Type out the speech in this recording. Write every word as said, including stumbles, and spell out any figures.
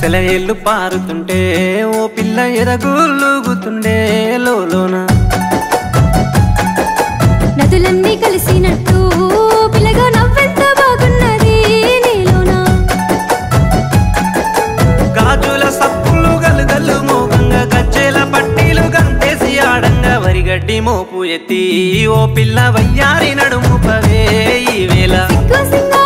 సెలయేళ్ళు పారుతుంటే ఓ పిల్ల ఎదగులుగుతుండే లోలోన నదులన్నీ కలిసినట్టు పిల్లగా నవ్వెంత బాగున్నది నీలోన గాజుల సప్పులు గలుగల్లు మోగంగా గజ్జెల పట్టీలు గంతేసి ఆడంగా వరిగడ్డి మోపు ఎత్తి ఓ పిల్ల వయ్యారి నడుము పవే ఈ వేళ సిగ్గు సింగా